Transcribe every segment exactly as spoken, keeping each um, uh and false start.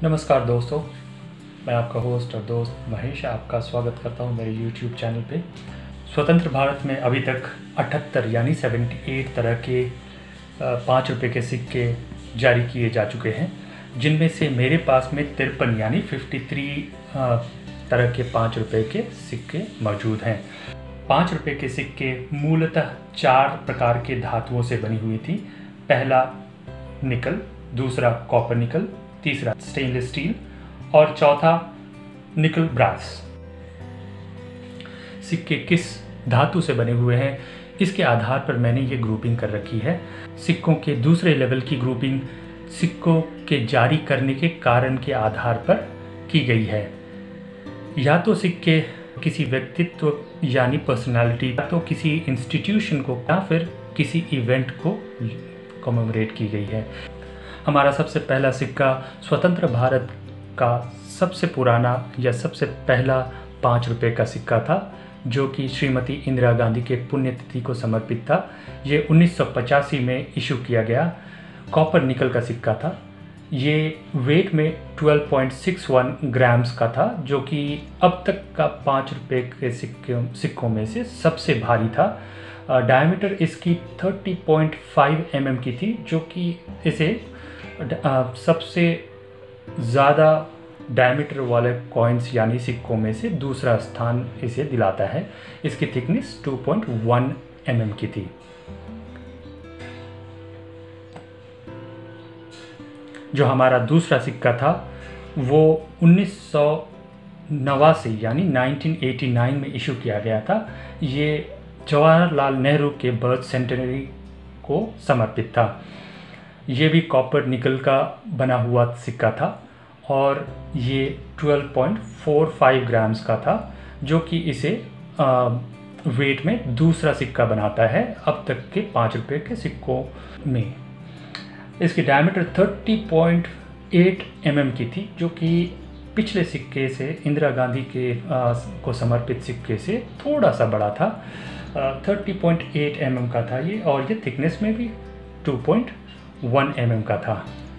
नमस्कार दोस्तों, मैं आपका होस्ट और दोस्त महेश आपका स्वागत करता हूं मेरे यूट्यूब चैनल पे। स्वतंत्र भारत में अभी तक अठहत्तर यानी अठहत्तर तरह के पाँच रुपये के सिक्के जारी किए जा चुके हैं, जिनमें से मेरे पास में तिरपन यानी तिरेपन तरह के पाँच रुपये के सिक्के मौजूद हैं। पाँच रुपये के सिक्के मूलतः चार प्रकार के धातुओं से बनी हुई थी। पहला निकल, दूसरा कॉपर निकल, तीसरा स्टेनलेस स्टील और चौथा निकल ब्रास। सिक्के किस धातु से बने हुए हैं इसके आधार पर मैंने ये ग्रुपिंग कर रखी है। सिक्कों के दूसरे लेवल की ग्रुपिंग सिक्कों के जारी करने के कारण के आधार पर की गई है। या तो सिक्के किसी व्यक्तित्व यानी पर्सनालिटी, या तो किसी इंस्टीट्यूशन को, या फिर किसी इवेंट को कमेमोरेट की गई है। हमारा सबसे पहला सिक्का स्वतंत्र भारत का सबसे पुराना या सबसे पहला पाँच रुपये का सिक्का था, जो कि श्रीमती इंदिरा गांधी के पुण्यतिथि को समर्पित था। ये उन्नीस सौ पचासी में इशू किया गया कॉपर निकल का सिक्का था। ये वेट में बारह पॉइंट छह एक ग्राम्स का था, जो कि अब तक का पाँच रुपये के सिक्कों सिक्कों में से सबसे भारी था। डायमीटर इसकी तीस पॉइंट पाँच एम एम की थी, जो कि इसे सबसे ज़्यादा डायमीटर वाले कॉइन्स यानी सिक्कों में से दूसरा स्थान इसे दिलाता है। इसकी थिकनेस दो पॉइंट एक एम एम की थी। जो हमारा दूसरा सिक्का था वो उन्नीस सौ नवासी यानी उन्नीस सौ नवासी में इशू किया गया था। ये जवाहरलाल नेहरू के बर्थ सेंटेनरी को समर्पित था। ये भी कॉपर निकल का बना हुआ सिक्का था और ये बारह पॉइंट चार पाँच ग्राम्स का था, जो कि इसे आ, वेट में दूसरा सिक्का बनाता है अब तक के पाँच रुपये के सिक्कों में। इसकी डायमीटर तीस पॉइंट आठ एम एम की थी, जो कि पिछले सिक्के से, इंदिरा गांधी के आ, को समर्पित सिक्के से थोड़ा सा बड़ा था। तीस पॉइंट आठ एम एम का था ये, और ये थिकनेस में भी दो पॉइंट एक एम एम का था।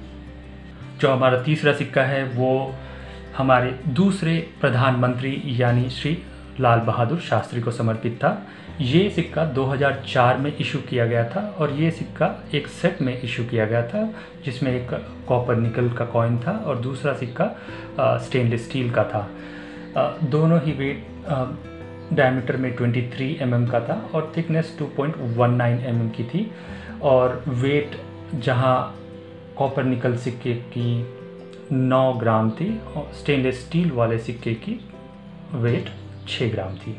जो हमारा तीसरा सिक्का है वो हमारे दूसरे प्रधानमंत्री यानी श्री लाल बहादुर शास्त्री को समर्पित था। ये सिक्का दो हज़ार चार में इशू किया गया था और ये सिक्का एक सेट में इशू किया गया था, जिसमें एक कॉपर निकल का कॉइन था और दूसरा सिक्का स्टेनलेस स्टील का था। आ, दोनों ही वेट डायमीटर में तेईस एम एम का था और थिकनेस दो पॉइंट एक नौ एम एम की थी। और वेट जहां कॉपर निकल सिक्के की नौ ग्राम थी और स्टेनलेस स्टील वाले सिक्के की वेट छः ग्राम थी।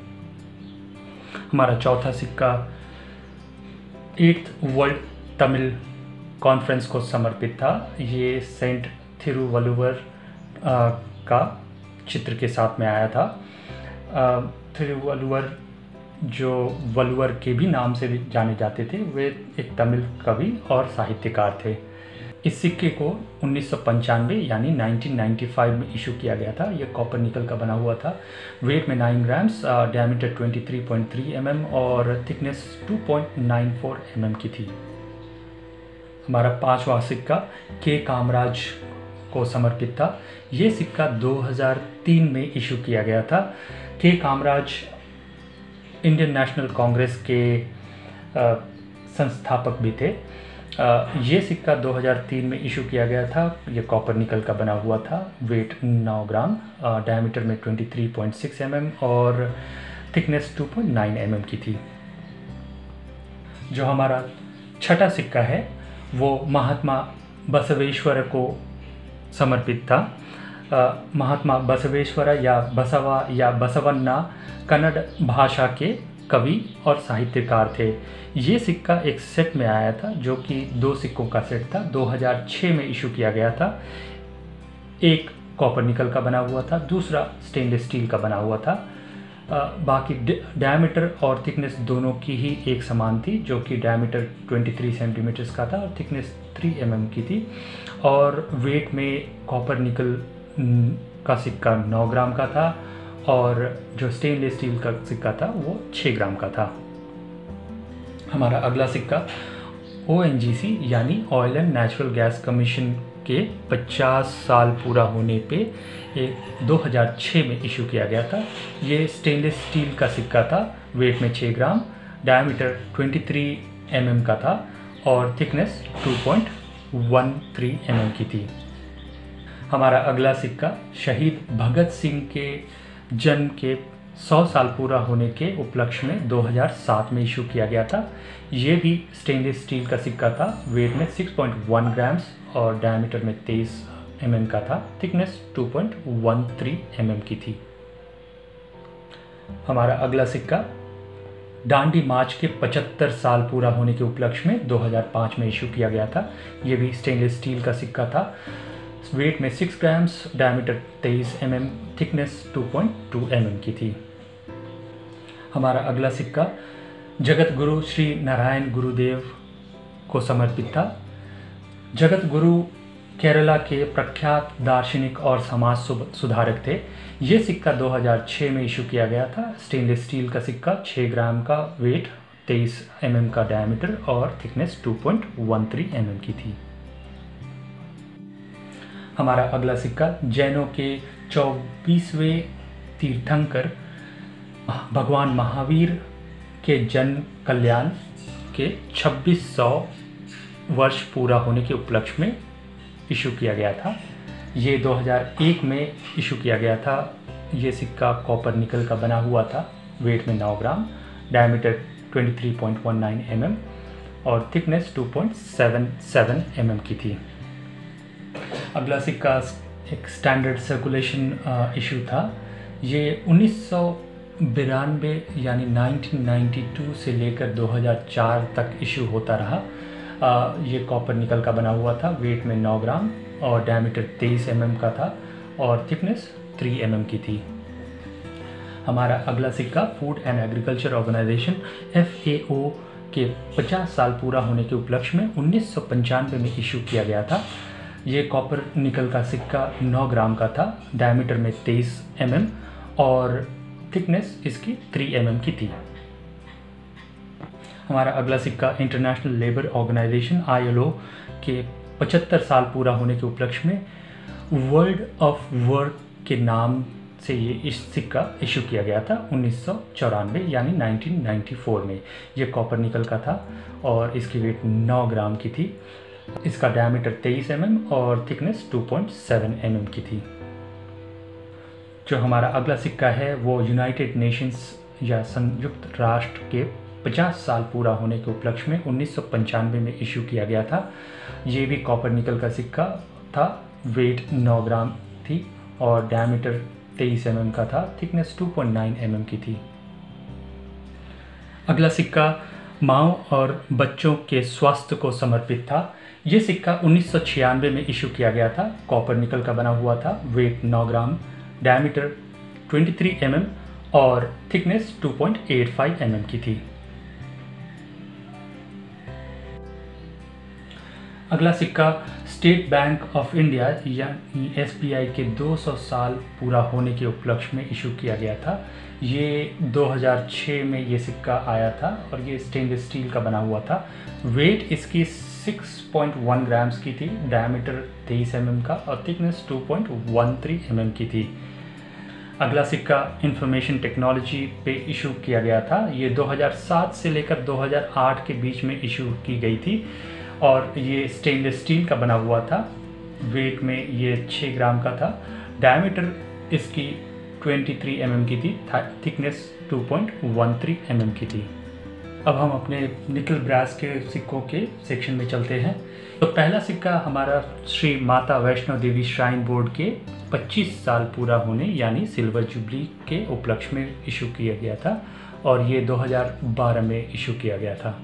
हमारा चौथा सिक्का एट्थ वर्ल्ड तमिल कॉन्फ्रेंस को समर्पित था। ये सेंट थिरुवल्लुवर का चित्र के साथ में आया था। थिरुवल्लुवर जो वल्लुवर के भी नाम से भी जाने जाते थे, वे एक तमिल कवि और साहित्यकार थे। इस सिक्के को उन्नीस सौ पंचानवे यानी उन्नीस सौ पचानवे में इशू किया गया था। यह कॉपर निकल का बना हुआ था। वेट में नौ ग्राम्स, डायमीटर तेईस पॉइंट तीन एम एम और थिकनेस दो पॉइंट नौ चार एम एम की थी। हमारा पांचवा सिक्का के कामराज को समर्पित था। ये सिक्का दो हज़ार तीन में इशू किया गया था। के कामराज इंडियन नेशनल कांग्रेस के आ, संस्थापक भी थे। आ, ये सिक्का दो हज़ार तीन में इशू किया गया था। ये कॉपर निकल का बना हुआ था। वेट नौ ग्राम, डायमीटर में तेईस पॉइंट छह एम एम और थिकनेस दो पॉइंट नौ एम एम की थी। जो हमारा छठा सिक्का है वो महात्मा बसवेश्वर को समर्पित था। आ, महात्मा बसवेश्वर या बसवा या बसवन्ना कन्नड़ भाषा के कवि और साहित्यकार थे। ये सिक्का एक सेट में आया था, जो कि दो सिक्कों का सेट था। दो हज़ार छह में इशू किया गया था। एक कॉपर निकल का बना हुआ था, दूसरा स्टेनलेस स्टील का बना हुआ था। आ, बाकी डायमीटर और थिकनेस दोनों की ही एक समान थी, जो कि डायमीटर तेईस सेंटीमीटर्स का था और थिकनेस तीन एम एम की थी। और वेट में कॉपर निकल का सिक्का नौ ग्राम का था और जो स्टेनलेस स्टील का सिक्का था वो छः ग्राम का था। हमारा अगला सिक्का ओ एन जी सी यानी oil and natural gas commission के पचास साल पूरा होने पे एक दो हज़ार छह में इशू किया गया था। ये स्टेनलेस स्टील का सिक्का था, वेट में छः ग्राम, डायमीटर तेईस एम एम का था और थिकनेस दो पॉइंट एक तीन एम एम की थी। हमारा अगला सिक्का शहीद भगत सिंह के जन्म के सौ साल पूरा होने के उपलक्ष्य में दो हज़ार सात में इशू किया गया था। ये भी स्टेनलेस स्टील का सिक्का था, वेट में छह पॉइंट एक ग्राम्स और डायमीटर में तेईस एम एम का था, थिकनेस दो पॉइंट एक तीन एम एम की थी। हमारा अगला सिक्का दांडी मार्च के पचहत्तर साल पूरा होने के उपलक्ष्य में दो हज़ार पाँच में इशू किया गया था। ये भी स्टेनलेस स्टील का सिक्का था, वेट में छह ग्राम्स, डायमीटर तेईस एम एम, थिकनेस दो पॉइंट दो एम एम की थी। हमारा अगला सिक्का जगत गुरु श्री नारायण गुरुदेव को समर्पित था। जगत गुरु केरला के प्रख्यात दार्शनिक और समाज सुधारक थे। ये सिक्का दो हज़ार छह में इशू किया गया था। स्टेनलेस स्टील का सिक्का, छः ग्राम का वेट, तेईस एम एम का डायमीटर और थिकनेस दो पॉइंट एक तीन एम एम की थी। हमारा अगला सिक्का जैनों के चौबीसवें तीर्थंकर भगवान महावीर के जन्म कल्याण के छब्बीस सौ वर्ष पूरा होने के उपलक्ष्य में इशू किया गया था। ये दो हज़ार एक में इशू किया गया था। ये सिक्का कॉपर निकल का बना हुआ था, वेट में नौ ग्राम, डायमीटर तेईस पॉइंट एक नौ एम एम और थिकनेस दो पॉइंट सात सात एम एम की थी। अगला सिक्का एक स्टैंडर्ड सर्कुलेशन इशू था। ये उन्नीस सौ बिरानवे यानी उन्नीस सौ बानवे से लेकर दो हज़ार चार तक इशू होता रहा। आ, ये कॉपर निकल का बना हुआ था, वेट में नौ ग्राम और डायमीटर तेईस एम एम का था और थिकनेस तीन एम एम की थी। हमारा अगला सिक्का food and agriculture organisation F A O के पचास साल पूरा होने के उपलक्ष्य में उन्नीस सौ पंचानवे में इशू किया गया था। ये कॉपर निकल का सिक्का नौ ग्राम का था, डायमीटर में तेईस एम एम और थिकनेस इसकी तीन एम एम की थी। हमारा अगला सिक्का international labour organisation I L O के पचहत्तर साल पूरा होने के उपलक्ष्य में वर्ल्ड ऑफ वर्क के नाम से ये इस सिक्का इशू किया गया था उन्नीस सौ चौरानवे यानी उन्नीस सौ चौरानवे में। ये कॉपर निकल का था और इसकी वेट नौ ग्राम की थी। इसका डायमीटर तेईस एम एम और थिकनेस दो पॉइंट सात एम एम की थी। जो हमारा अगला सिक्का है वो यूनाइटेड नेशंस या संयुक्त राष्ट्र के पचास साल पूरा होने के उपलक्ष्य में उन्नीस सौ पंचानवे में इशू किया गया था। ये भी कॉपर निकल का सिक्का था, वेट नौ ग्राम थी और डायमीटर तेईस एम एम का था, थिकनेस दो पॉइंट नौ एम एम की थी। अगला सिक्का माओ और बच्चों के स्वास्थ्य को समर्पित था। ये सिक्का उन्नीस सौ छियानवे में इशू किया गया था, कॉपर निकल का बना हुआ था, वेट नौ ग्राम, डायमीटर तेईस एम एम और थिकनेस दो पॉइंट आठ पाँच एम एम की थी। अगला सिक्का स्टेट बैंक ऑफ इंडिया यानी एस बी आई के दो सौ साल पूरा होने के उपलक्ष्य में इशू किया गया था। ये दो हज़ार छह में ये सिक्का आया था और ये स्टेनलेस स्टील का बना हुआ था। वेट इसकी छह पॉइंट एक ग्राम्स की थी, डायमीटर तेईस एम एम का और थिकनेस दो पॉइंट एक तीन एम एम की थी। अगला सिक्का इंफॉर्मेशन टेक्नोलॉजी पे इशू किया गया था। ये दो हज़ार सात से लेकर दो हज़ार आठ के बीच में इशू की गई थी और ये स्टेनलेस स्टील का बना हुआ था। वेट में ये छः ग्राम का था, डायमीटर इसकी तेईस एम एम की थी, थिकनेस दो पॉइंट एक तीन एम एम की थी। अब हम अपने निकल ब्रास के सिक्कों के सेक्शन में चलते हैं। तो पहला सिक्का हमारा श्री माता वैष्णो देवी श्राइन बोर्ड के पच्चीस साल पूरा होने यानी सिल्वर जुबली के उपलक्ष्य में इशू किया गया था और ये दो हज़ार बारह में इशू किया गया था।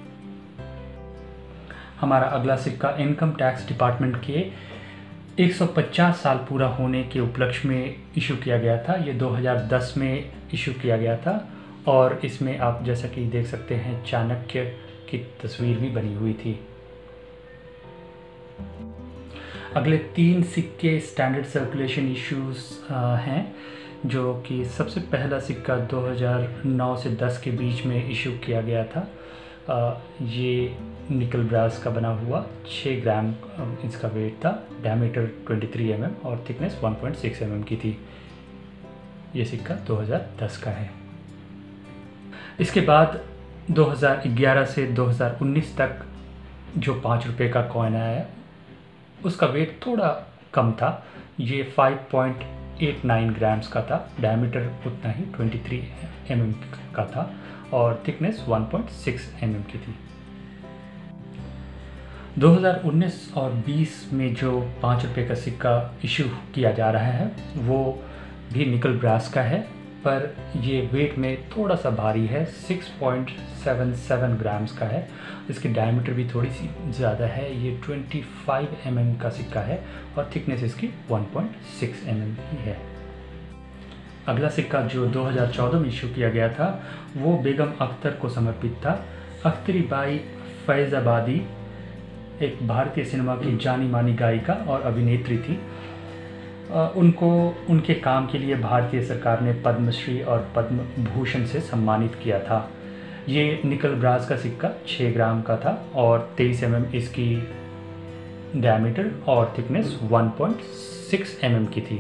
हमारा अगला सिक्का इनकम टैक्स डिपार्टमेंट के एक सौ पचास साल पूरा होने के उपलक्ष्य में इशू किया गया था। ये दो हज़ार दस में इशू किया गया था और इसमें आप जैसा कि देख सकते हैं चाणक्य की तस्वीर भी बनी हुई थी। अगले तीन सिक्के स्टैंडर्ड सर्कुलेशन इश्यूज हैं, जो कि सबसे पहला सिक्का दो हज़ार नौ से दस के बीच में इशू किया गया था। ये निकल ब्रास का बना हुआ छः ग्राम इसका वेट था, डायमीटर तेईस एम एम और thickness one point six M M की थी। ये सिक्का दो हज़ार दस का है। इसके बाद दो हज़ार ग्यारह से दो हज़ार उन्नीस तक जो पाँच रुपये का कॉइन आया है उसका वेट थोड़ा कम था। ये five point eight nine grams का था, डायमीटर उतना ही तेईस एम एम का था और thickness one point six M M की थी। दो हज़ार उन्नीस और बीस में जो पाँच रुपये का सिक्का इशू किया जा रहा है वो भी निकल ब्रास का है, पर ये वेट में थोड़ा सा भारी है, six point seven seven grams का है। इसकी डायमीटर भी थोड़ी सी ज़्यादा है, ये पच्चीस एम एम का सिक्का है और थिकनेस इसकी one point six M M की है। अगला सिक्का जो दो हज़ार चौदह में इशू किया गया था वो बेगम अख्तर को समर्पित था। अख्तरी बाई फैज़ाबादी एक भारतीय सिनेमा की जानी मानी गायिका और अभिनेत्री थी। उनको उनके काम के लिए भारतीय सरकार ने पद्मश्री और पद्म भूषण से सम्मानित किया था। ये निकल ब्रास का सिक्का छः ग्राम का था और तेईस एम एम इसकी डायमीटर और thickness one point six M M की थी।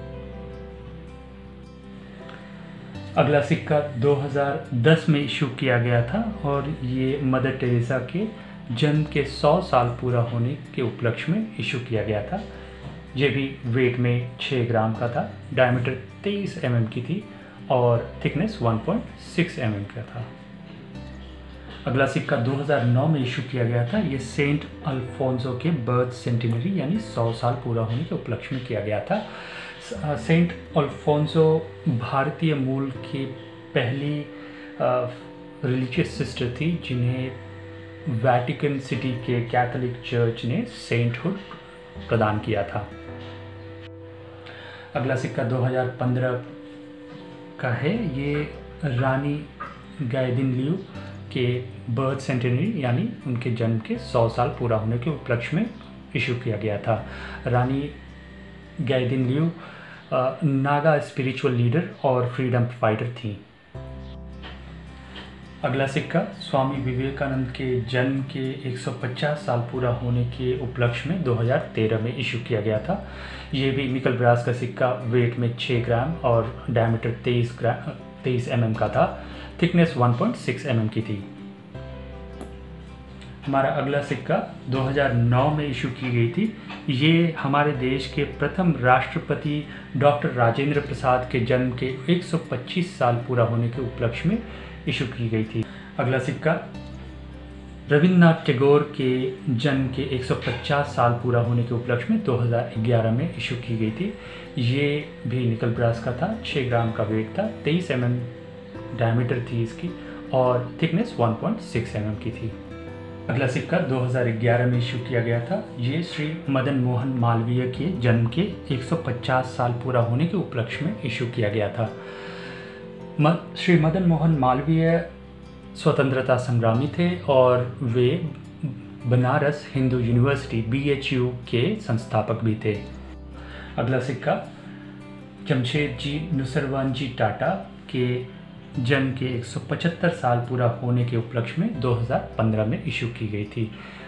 अगला सिक्का दो हज़ार दस में इशू किया गया था और ये मदर टेरेसा के जन्म के सौ साल पूरा होने के उपलक्ष्य में इशू किया गया था। ये भी वेट में छः ग्राम का था, डायमीटर तेईस एम एम की थी और thickness one point six M M का था। अगला सिक्का दो हज़ार नौ में इशू किया गया था। ये सेंट अल्फोंसो के बर्थ सेंटिनरी यानी सौ साल पूरा होने के उपलक्ष्य में किया गया था। सेंट अल्फोंसो भारतीय मूल की पहली रिलीजियस सिस्टर थी जिन्हें वैटिकन सिटी के कैथोलिक चर्च ने सेंटहुड प्रदान किया था। अगला सिक्का दो हज़ार पंद्रह का है। ये रानी गाइदिनलिउ के बर्थ सेंटिनरी यानी उनके जन्म के सौ साल पूरा होने के उपलक्ष्य में इशू किया गया था। रानी गाइदिनलिउ नागा स्पिरिचुअल लीडर और फ्रीडम फाइटर थी। अगला सिक्का स्वामी विवेकानंद के जन्म के एक सौ पचास साल पूरा होने के उपलक्ष्य में दो हज़ार तेरह में इशू किया गया था। ये भी निकल ब्रास का सिक्का, वेट में छः ग्राम और डायमीटर तेईस ग्राम तेईस एम एम का था, thickness one point six M M की थी। हमारा अगला सिक्का दो हज़ार नौ में इशू की गई थी। ये हमारे देश के प्रथम राष्ट्रपति डॉक्टर राजेंद्र प्रसाद के जन्म के एक सौ पच्चीस साल पूरा होने के उपलक्ष्य में इशू की गई थी। अगला सिक्का रविन्द्रनाथ टैगोर के जन्म के एक सौ पचास साल पूरा होने के उपलक्ष्य में दो हज़ार ग्यारह में इशू की गई थी। ये भी निकल ब्रास का था, छः ग्राम का वेट था, तेईस एम एम डायमीटर थी इसकी और thickness one point six M M की थी। अगला सिक्का दो हज़ार ग्यारह में इशू किया गया था। ये श्री मदन मोहन मालवीय के जन्म के एक सौ पचास साल पूरा होने के उपलक्ष्य में इशू किया गया था। श्री मदन मोहन मालवीय स्वतंत्रता संग्रामी थे और वे Banaras Hindu university B H U के संस्थापक भी थे। अगला सिक्का जमशेद जी नुसरवन जी टाटा के जन्म के एक सौ पचहत्तर साल पूरा होने के उपलक्ष्य में दो हज़ार पंद्रह में इशू की गई थी।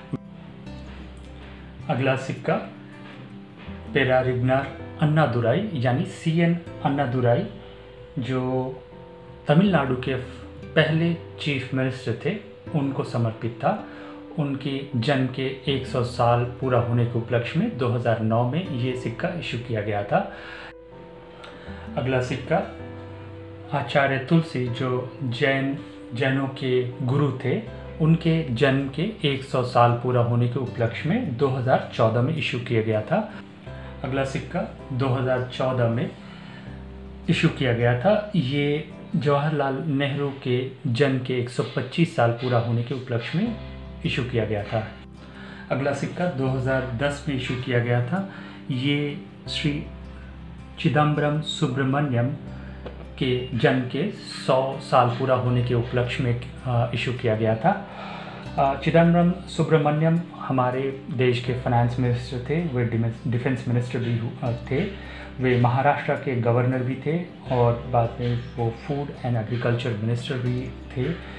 अगला सिक्का पेरारिग्नार अन्नादुराई यानी सी एन अन्नादुराई जो तमिलनाडु के पहले चीफ मिनिस्टर थे उनको समर्पित था। उनके जन्म के सौ साल पूरा होने के उपलक्ष्य में दो हज़ार नौ में ये सिक्का इशू किया गया था। अगला सिक्का आचार्य तुलसी जो जैन जैनों के गुरु थे उनके जन्म के सौ साल पूरा होने के उपलक्ष्य में दो हज़ार चौदह में इशू किया गया था। अगला सिक्का दो हज़ार चौदह में इशू किया गया था। ये जवाहरलाल नेहरू के जन्म के एक सौ पच्चीस साल पूरा होने के उपलक्ष्य में इशू किया गया था। अगला सिक्का दो हज़ार दस में इशू किया गया था। ये श्री चिदम्बरम सुब्रमण्यम के जन्म के सौ साल पूरा होने के उपलक्ष्य में इशू किया गया था। चिदम्बरम सुब्रमण्यम हमारे देश के फाइनेंस मिनिस्टर थे, वे डिफेंस मिनिस्टर भी थे, वे महाराष्ट्र के गवर्नर भी थे और बाद में वो फूड एंड एग्रीकल्चर मिनिस्टर भी थे।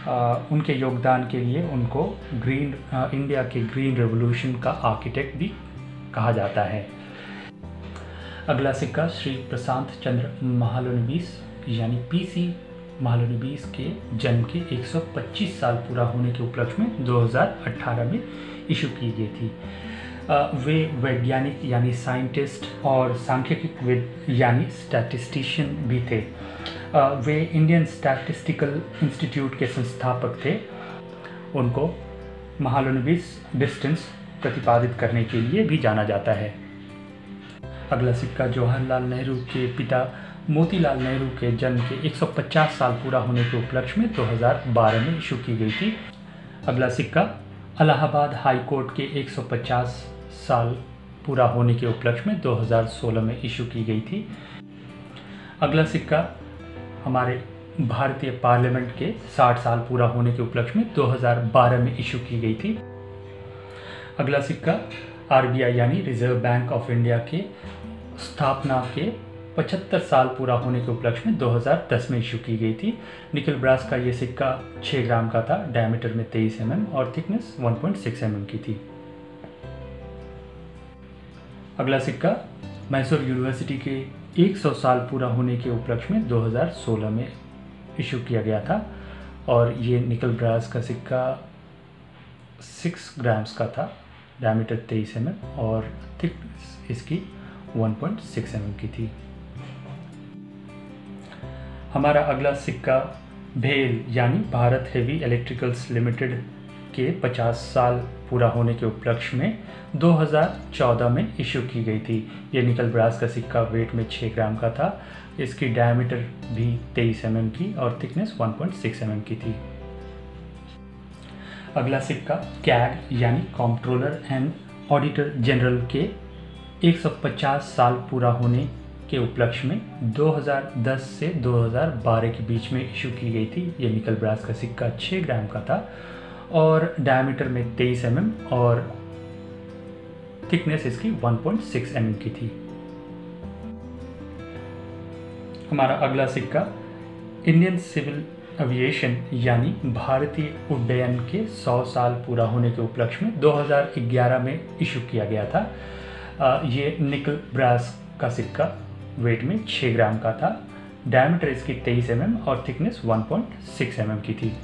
उनके योगदान के लिए उनको ग्रीन इंडिया के ग्रीन रेवोल्यूशन का आर्किटेक्ट भी कहा जाता है। अगला सिक्का श्री प्रशांत चंद्र महालनोबिस यानी पीसी महालनोबिस के जन्म के एक सौ पच्चीस साल पूरा होने के उपलक्ष्य में दो हज़ार अठारह में इशू की गई थी। वे वैज्ञानिक यानी साइंटिस्ट और सांख्यिकीविद यानी स्टैटिस्टिशियन भी थे। वे इंडियन स्टैटिस्टिकल इंस्टीट्यूट के संस्थापक थे। उनको महालनोबिस डिस्टेंस प्रतिपादित करने के लिए भी जाना जाता है। अगला सिक्का जवाहरलाल नेहरू के पिता मोतीलाल नेहरू के जन्म के एक सौ पचास साल पूरा होने के उपलक्ष्य में दो हज़ार बारह में इशू की गई थी। अगला सिक्का इलाहाबाद हाई कोर्ट के एक सौ पचास साल पूरा होने के उपलक्ष्य में दो हज़ार सोलह में इशू की गई थी। अगला सिक्का हमारे भारतीय पार्लियामेंट के साठ साल पूरा होने के उपलक्ष्य में दो हज़ार बारह में इशू की गई थी। अगला सिक्का आरबीआई यानी रिजर्व बैंक ऑफ इंडिया के स्थापना के पचहत्तर साल पूरा होने के उपलक्ष्य में दो हज़ार दस में इशू की गई थी। निकल ब्रास का ये सिक्का छः ग्राम का था, डायमीटर में तेईस एम एम और थिकनेस एक पॉइंट छह एम एम की थी। अगला सिक्का मैसूर यूनिवर्सिटी के सौ साल पूरा होने के उपलक्ष्य में दो हज़ार सोलह में इशू किया गया था और ये निकल ब्रास का सिक्का छह ग्राम्स का था, डायमीटर तेईस एम एम और थिकनेस इसकी एक पॉइंट छह एम एम की थी। हमारा अगला सिक्का भेल यानी भारत हेवी इलेक्ट्रिकल्स लिमिटेड के पचास साल पूरा होने के उपलक्ष्य में दो हज़ार चौदह में इशू की गई थी। ये निकल ब्रास का सिक्का वेट में छः ग्राम का था। इसकी डायमीटर भी तेईस एम एम की और थिकनेस एक पॉइंट छह एम एम की थी। अगला सिक्का कैग यानी कंट्रोलर एंड ऑडिटर जनरल के एक सौ पचास साल पूरा होने के उपलक्ष्य में दो हज़ार दस से दो हज़ार बारह के बीच में इशू की गई थी। ये निकल ब्रास का सिक्का छः ग्राम का था और डायमीटर में तेईस एम एम और थिकनेस इसकी एक पॉइंट छह एम एम की थी। हमारा अगला सिक्का इंडियन सिविल एविएशन यानी भारतीय उड्डयन के सौ साल पूरा होने के उपलक्ष्य में दो हज़ार ग्यारह में इशू किया गया था। ये निकल ब्रास का सिक्का वेट में छः ग्राम का था, डायमीटर इसकी तेईस एम एम और थिकनेस एक पॉइंट छह एम एम की थी।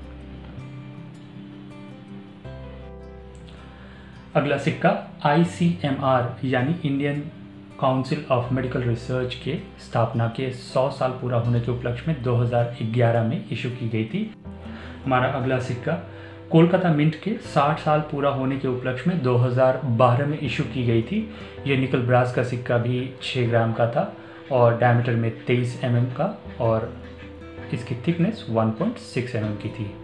अगला सिक्का आई सी एम आर यानी Indian council of medical research के स्थापना के सौ साल पूरा होने के उपलक्ष्य में दो हज़ार ग्यारह में इशू की गई थी। हमारा अगला सिक्का कोलकाता मिंट के साठ साल पूरा होने के उपलक्ष्य में दो हज़ार बारह में इशू की गई थी। ये निकल ब्रास का सिक्का भी छः ग्राम का था और डायमीटर में तेईस एम एम का और इसकी थिकनेस एक पॉइंट छह एम एम की थी।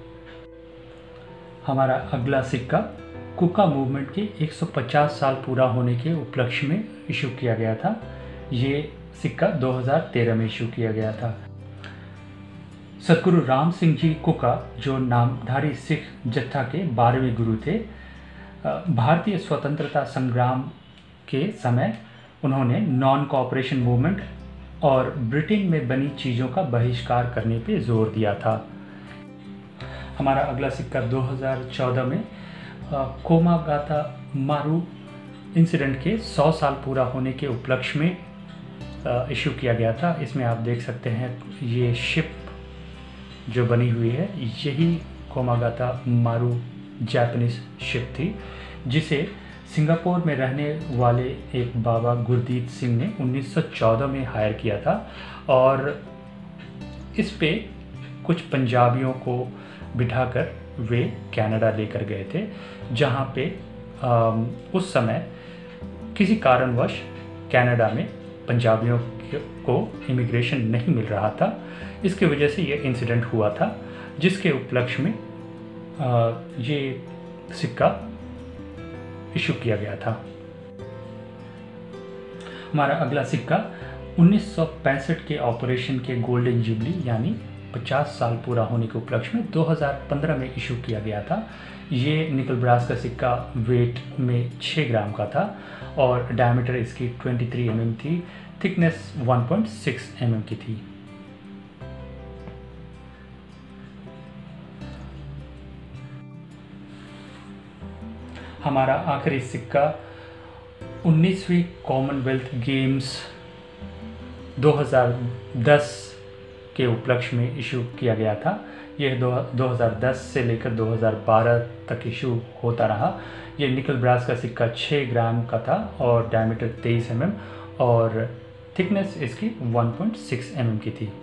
हमारा अगला सिक्का कुका मूवमेंट के एक सौ पचास साल पूरा होने के उपलक्ष्य में इशू किया गया था। ये सिक्का दो हज़ार तेरह में इशू किया गया था। सतगुरु राम सिंह जी कुका जो नामधारी सिख जत्था के बारहवें गुरु थे, भारतीय स्वतंत्रता संग्राम के समय उन्होंने नॉन कोऑपरेशन मूवमेंट और ब्रिटेन में बनी चीज़ों का बहिष्कार करने पे जोर दिया था। हमारा अगला सिक्का दो हज़ार चौदह में कोमागाता मारू इंसिडेंट के सौ साल पूरा होने के उपलक्ष्य में इशू किया गया था। इसमें आप देख सकते हैं ये शिप जो बनी हुई है यही कोमागाता मारू जापानीज शिप थी, जिसे सिंगापुर में रहने वाले एक बाबा गुरदीप सिंह ने उन्नीस सौ चौदह में हायर किया था और इस पे कुछ पंजाबियों को बिठाकर वे कनाडा लेकर गए थे, जहाँ पे आ, उस समय किसी कारणवश कनाडा में पंजाबियों को इमिग्रेशन नहीं मिल रहा था। इसकी वजह से ये इंसिडेंट हुआ था, जिसके उपलक्ष्य में आ, ये सिक्का इशू किया गया था। हमारा अगला सिक्का उन्नीस सौ पैंसठ के ऑपरेशन के गोल्डन जुबली यानी पचास साल पूरा होने के उपलक्ष्य में दो हज़ार पंद्रह में इशू किया गया था। ये निकल ब्रास का सिक्का वेट में छः ग्राम का था और डायमीटर इसकी तेईस एम एम थी, थिकनेस एक पॉइंट छह एम एम की थी। हमारा आखिरी सिक्का उन्नीसवीं कॉमनवेल्थ गेम्स दो हज़ार दस के उपलक्ष्य में इशू किया गया था। यह दो, 2010 से लेकर दो हज़ार बारह तक इशू होता रहा। ये निकल ब्रास का सिक्का छः ग्राम का था और डायमीटर तेईस एम एम और थिकनेस इसकी one point six M M की थी।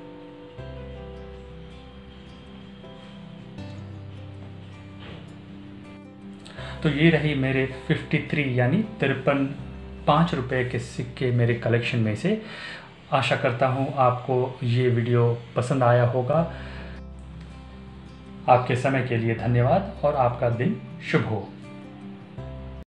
तो ये रही मेरे तिरेपन यानी तिरपन पाँच रुपये के सिक्के मेरे कलेक्शन में से। आशा करता हूँ आपको ये वीडियो पसंद आया होगा। आपके समय के लिए धन्यवाद और आपका दिन शुभ हो।